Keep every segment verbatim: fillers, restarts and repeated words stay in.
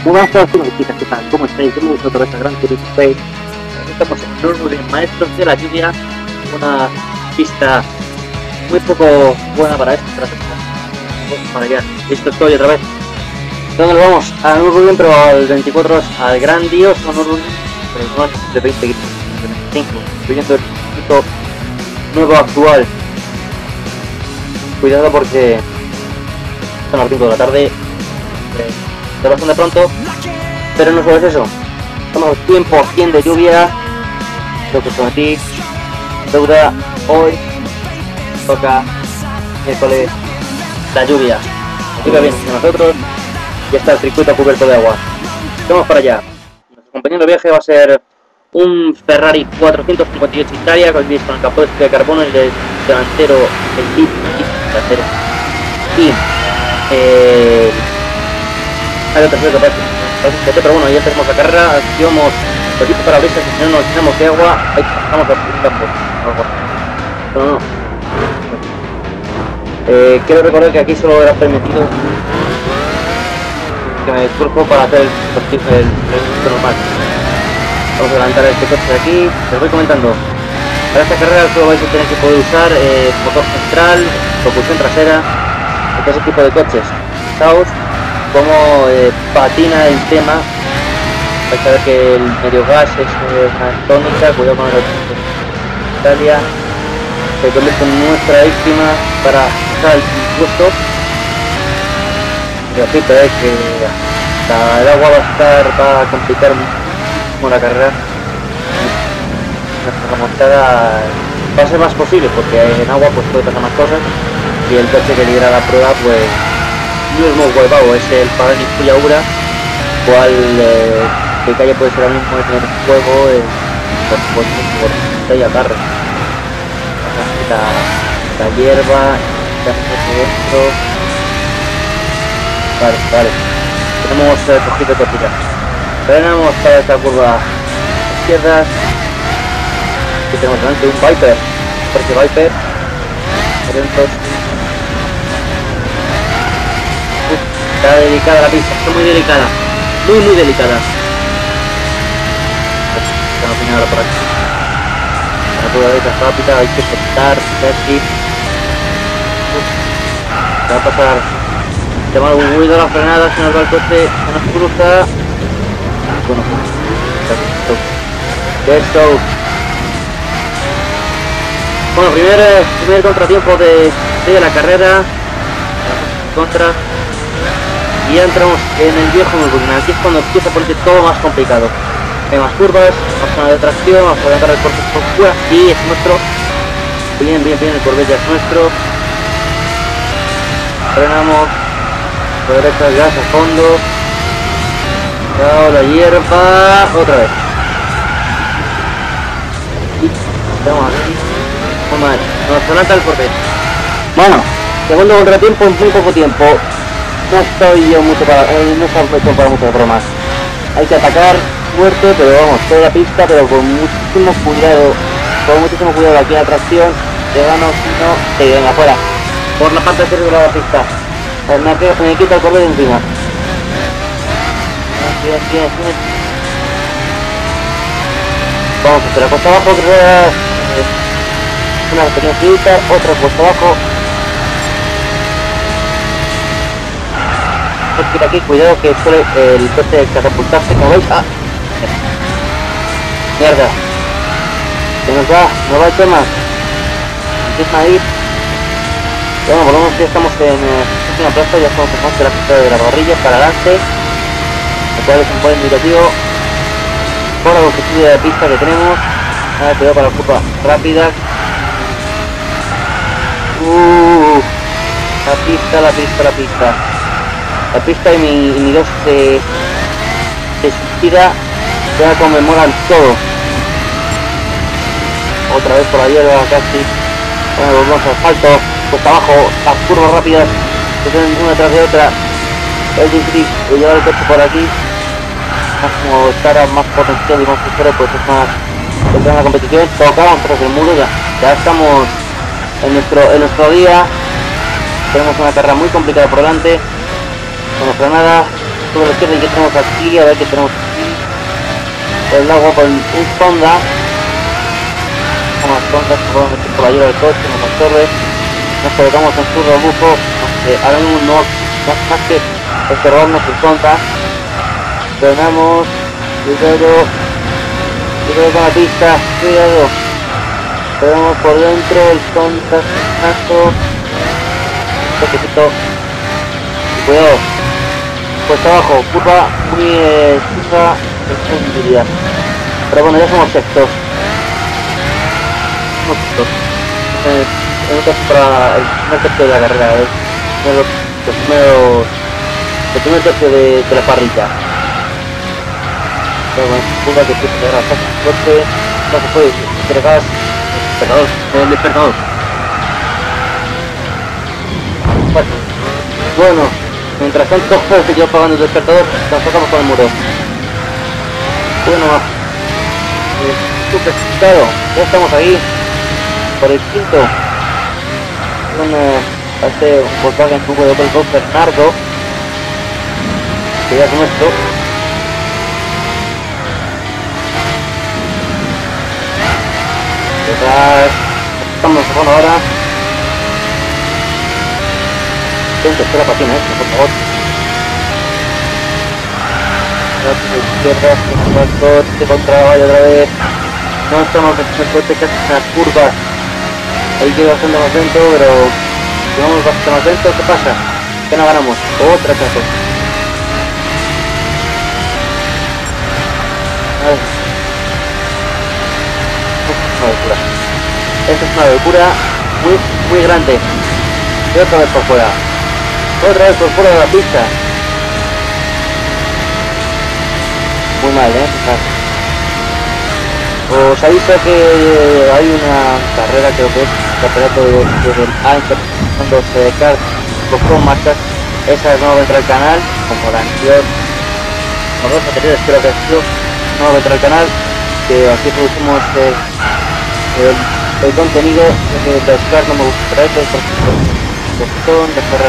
Buenas tardes, chicas, ¿qué tal? ¿Cómo estáis? Bienvenidos otra vez a Gran Turismo seis. Estamos en Nürburgring, Maestros de la Lluvia, una pista muy poco buena para esto, para Vamos para allá. Listo estoy otra vez. ¿Dónde lo vamos? A Nürburgring, pero al veinticuatro horas, al grandioso Nürburgring, pero no es de veinte, veinticinco, incluyendo el circuito nuevo actual. Cuidado porque son las cinco de la tarde. Está bastante pronto, pero no solo es eso, estamos cien por cien de lluvia, lo que prometí, deuda, hoy toca miércoles la lluvia, así que viene con nosotros y está el circuito cubierto de agua. Vamos para allá. Nuestro compañero de viaje va a ser un Ferrari cuatrocientos cincuenta y ocho Italia con el capó de carbono, el delantero, el tip delantero y eh, hay otro que parece, pero bueno, ya tenemos la carrera, activamos el equipo para abrirse, si no nos llenamos de agua, ahí estamos a un campo. No, no. Eh, quiero recordar que aquí solo era permitido que me esfuerzo para hacer el registro normal. Vamos a adelantar este coche de aquí, les voy comentando. Para esta carrera solo vais a tener que poder usar eh, motor central, propulsión trasera, este tipo de coches. Fijaos cómo eh, patina el tema. Vais a ver que el medio gas es eh, una tónica, cuidado con el Italia, se convierte en nuestra víctima para usar el impuesto. Y repito, eh, que la, el agua va a estar, va a complicar muchísimo la carrera. Nuestra remontada va a ser más posible porque en agua pues puede pasar más cosas y el coche que lidera la prueba pues no es muy huevado, es el Pagani Fujaura, cual eh, que calle puede ser el mismo de tener fuego, eh, por supuesto, por y agarre. La, la hierba, dentro. Vale, vale. Tenemos eh, cogido cosita. Frenamos para esta curva izquierda. Aquí tenemos delante un Viper, porque Viper, eventos. Está delicada la pista, está muy delicada, muy muy delicada. Está opinando ahora por aquí. La curva de esta rápida, hay que soltar, aquí. Se va a pasar. Tema algún ruido a la frenada, se nos va el coche, se nos cruza. Bueno, esto. Bueno, primer, primer contratiempo de, de la carrera. Contra. Y ya entramos en el viejo Nürburgring. Aquí es cuando empieza a ponerse todo más complicado. Hay más curvas, más zona de tracción, vamos a adelantar el Corvette por fuera. Y es nuestro. Bien, bien, bien, el Corvette ya es nuestro. Frenamos. Por derecha el gas a fondo. Chao, la hierba. Otra vez. Y estamos aquí. Muy mal. Nos adelanta el Corvette. Bueno, segundo contratiempo en muy poco tiempo. No estoy yo mucho para, eh, no estoy hecho para muchas bromas. Hay que atacar fuerte, pero vamos, toda la pista, pero con muchísimo cuidado, con muchísimo cuidado aquí la tracción, te gano, si no, te venga afuera. Por la parte de la pista. Me, me quita el Corvette encima. Así, así, así. Vamos a hacer la costa abajo, que es una pequeña flita, otra costa abajo. Aquí, cuidado que suele el coche catapultarse, como veis. ¡Ah! Mierda, se nos va, no va el tema. Empieza a ir. Bueno, por lo menos ya estamos en eh, una plaza, ya estamos en la pista de la barrilla para adelante, lo cual es un buen indicativo por la longitud de la pista que tenemos. Ahora cuidado para la curva rápida. Uh, la pista, la pista, la pista. La pista y mi, y mi dos se, se suicida, ya conmemoran todo. Otra vez por la hierba casi. Bueno, volvemos al asfalto, pues abajo, las curvas rápidas que tienen una tras de otra. Es difícil llevar el coche por aquí. Más como estar a más potencial y más ligero, pues es más entrar en la competición. Tocamos tras el muro, ya, ya estamos en nuestro, en nuestro día. Tenemos una carrera muy complicada por delante. Con frenada, sobre la izquierda y que tenemos aquí, a ver qué tenemos aquí. El agua con un sonda. Unas sondas que podemos meter por la ayuda del coche, unos motores. Nos colocamos en su rebufo, aunque ahora mismo no es más que estorbarnos el sonda. Frenamos, cuidado, cuidado con la pista, cuidado. Frenamos por dentro, el sonda, un toquecito. Cuidado. Pues abajo, curva muy eh, fija, diría. Pero bueno, ya somos sextos. Somos sextos. Eh, en un caso para el primer tercio de la carrera, es uno de los, los primeros, el primer tercio de, de la parrilla. Pero bueno, curva que tiene que dar bastante fuerte, no se puede entregar el despertador, el despertador. Bueno, mientras tanto se quedó pagando el despertador, nos tocamos con el muro. Bueno, eh, súper claro, ya estamos ahí, por el quinto. Bueno, hace un Volkswagen Cubo de Opel Box Bernardo, que ya es nuestro. Detrás, estamos bueno ahora. Tercera patina, ¿eh? Por favor. Izquierda, coche contra valla otra vez. No estamos metiendo el coche casi en las curvas. Ahí queda bastante más lento, pero si vamos bastante más lento, ¿qué pasa? Que no ganamos. Otra cosa. Esta es una locura muy, muy grande. Y otra vez por fuera. Otra vez por fuera de la pista. Muy mal, ¿eh? Os aviso que hay una carrera, creo que es el campeonato del A cuando se descarga con marcas. Esa no vendrá al canal, como la anterior, como dos anteriores creo que ha sido, no vendrá al canal, que aquí producimos el, el, el contenido de descarga, no me gusta traer el son de carreras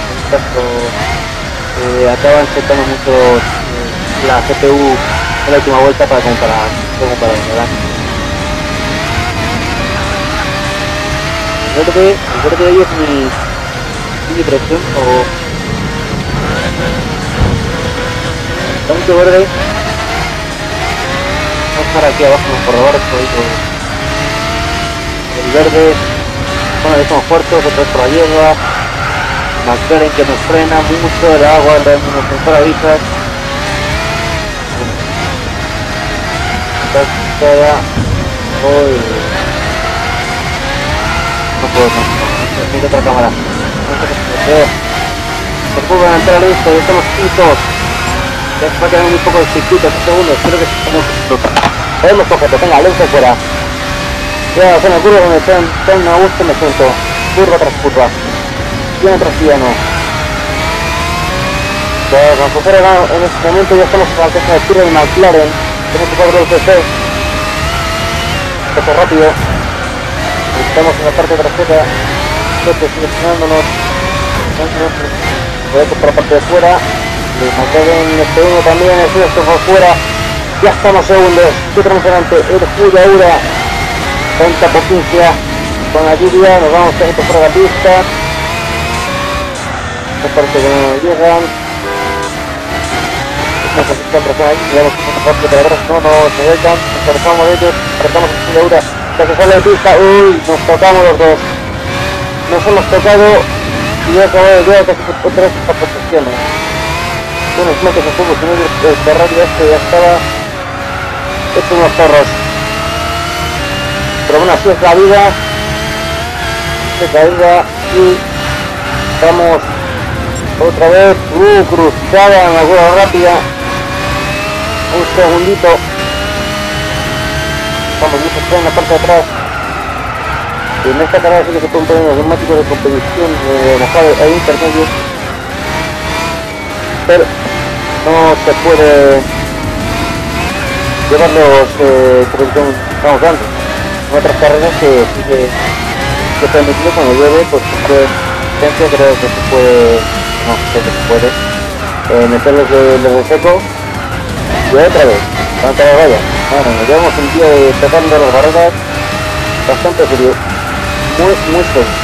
eh, acaban sentando mucho eh, la C P U en la última vuelta para comparar, para comparar, ¿verdad? Yo creo que, yo creo que ellos es mi, mi impresión o está mucho verde. Vamos a estar aquí abajo en el corredor, el verde. Bueno, ahí somos puertos, otra vez por la hierba. McLaren que nos frena mucho, el agua, nos parabrisas. Uy. No puedo, no, necesito otra cámara. Después van a entrar listo, ya estamos quintos. Ya va a quedar muy poco de circuito, dos segundos, creo que estamos podemos cogerlo, venga, lente fuera. Ya, en la curva donde están, están a gusto me siento. Curva tras curva. Piano tras piano. Pues nos supera en este momento, ya estamos en la alcance de curva de McLaren. Tenemos que cuadrar el C C. Paso rápido. Estamos en la parte trasera. Coche seleccionándonos. Boletos por la parte de fuera. El McLaren este uno también, el suyo por fuera. Ya estamos segundos. ¿Qué tenemos delante? El Julio Aura. Tanta potencia con la lluvia, nos vamos a ir por la pista. Esta parte que no llegan. Necesitan presión ahí, digamos que esta parte de la verdad no nos dejan, nos alejamos de ellos, apretamos el de Aura, hasta que sale de pista, uy, nos tocamos los dos. Nos hemos tocado y ya acabo de ver casi otra vez esta protección. Bueno, es más que se fue, si no el Ferrari este ya estaba hecho unos zorros. Pero bueno, así es la vida, así es la vida y estamos otra vez, uh, cruzada en la curva rápida, un segundito, estamos muy cerca en la parte de atrás y en esta carrera sí que se pueden poner los neumáticos de competición de mojado e intermedio, pero no se puede llevar los eh, que estamos dando. En otras carreras que sí que se permitido cuando llueve, pues siempre creo que se puede, no sé si se puede, eh, meter los de, los de seco y otra vez, levanta la valla. Bueno, nos llevamos un día de tocando las barreras bastante serio, muy, muy serio.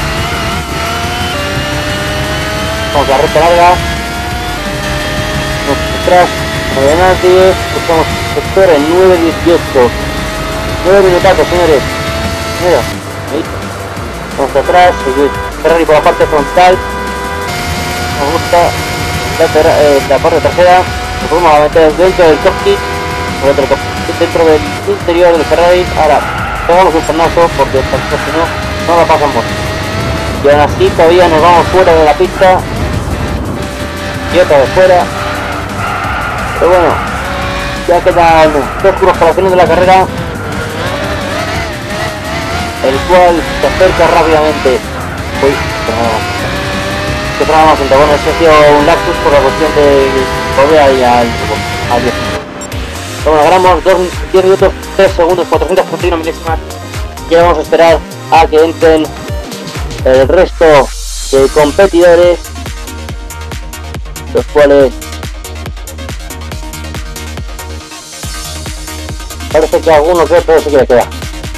Vamos a la recta larga, vamos atrás, no hay nadie, buscamos sector en nueve dieciocho, nueve minutazos, señores. Mira, ahí. Vamos atrás, Ferrari por la parte frontal, nos gusta la, eh, la parte trasera, nos vamos a meter dentro del cockpit, dentro del interior del Ferrari. Ahora pegamos un frenazo porque si no, no la pasamos. Y aún así todavía nos vamos fuera de la pista y otra vez fuera. Pero bueno, ya quedan dos curvas para el final de la carrera, el cual se acerca rápidamente. Uy, que trabamos entre bueno, ese ha sido un lapsus por la cuestión de volver ahí al al diez. Bueno, ganamos diez minutos, tres segundos, cuatrocientos treinta y uno milésimas. Y vamos a esperar a que entren el resto de competidores, los cuales parece que algunos de otros se quiere quedar.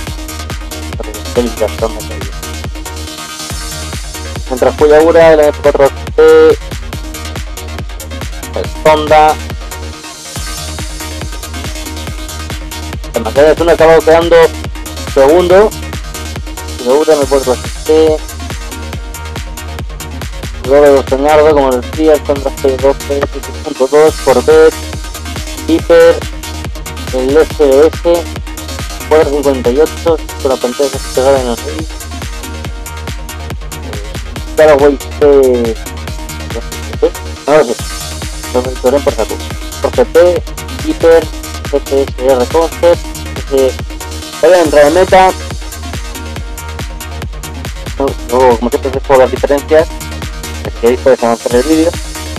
Mientras Puyagura, el M cuatro C, el Honda, el Mercedes uno acabado quedando segundo, Puyagura, M cuatro C, luego de Soñardo, como les decía, el Honda C doce, siete punto dos, Corvette, Hiper, el S D S, cuatro cincuenta y ocho, con la pantalla pegada en el seis, Caraway C, no lo sé, lo monitoreen por saco, por G P, Hiper, G P S R Concept, que voy a entrar en meta. Luego, como siempre, les puedo dar diferencias, es que podéis avanzar el vídeo.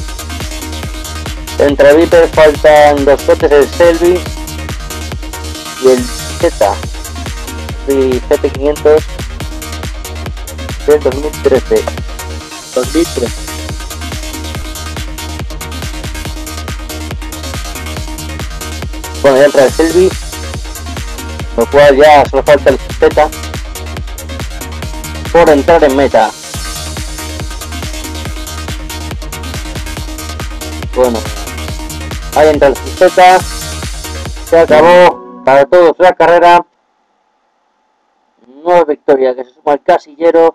Entre Viper faltan dos coches, el Selby y el Z, el G T quinientos del dos mil trece. Bueno, ya entra el Selby, lo cual ya solo falta el Z por entrar en meta. Bueno, ahí entra el Z, se acabó para todos la carrera. Nueva victoria que se suma al casillero.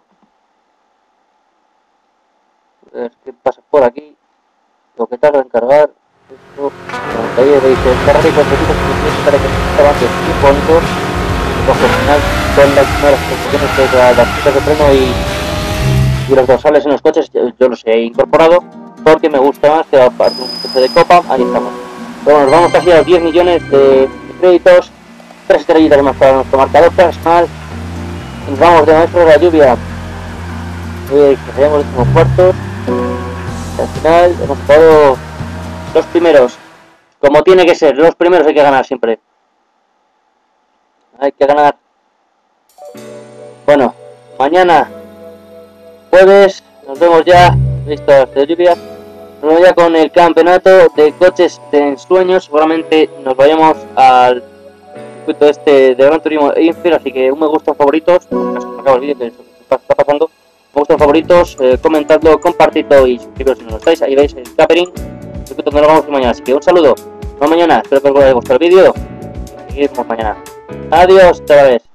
A ver qué pasa por aquí, lo que tarda en cargar esto. Ahí veis el Ferrari con equipos para que estaban de muy bonitos, profesional, con las primeras construcciones de las pistas de freno y, y los dorsales en los coches. Yo, yo los he incorporado porque me gusta más que aparte un coche de copa. Ahí estamos. Bueno, nos vamos casi a los diez millones de créditos, tres estrellitas más para nuestro marcador personal. Nos vamos de maestro de la lluvia, eh, que seríamos los últimos cuartos. Al final hemos quedado los primeros, como tiene que ser, los primeros hay que ganar siempre. Hay que ganar. Bueno, mañana jueves nos vemos ya, listos de lluvia, nos vemos ya con el campeonato de coches de ensueños. Seguramente nos vayamos al circuito este de Gran Turismo e Infield, así que un me gusta favoritos, me acabo el vídeo que está pasando. Me gustan favoritos, eh, comentadlo, compartidlo y suscribiros si no lo estáis. Ahí veis el capering, el donde nos vamos mañana. Así que un saludo, nos vemos mañana, espero que os haya gustado el vídeo. Seguimos mañana. Adiós, chavales.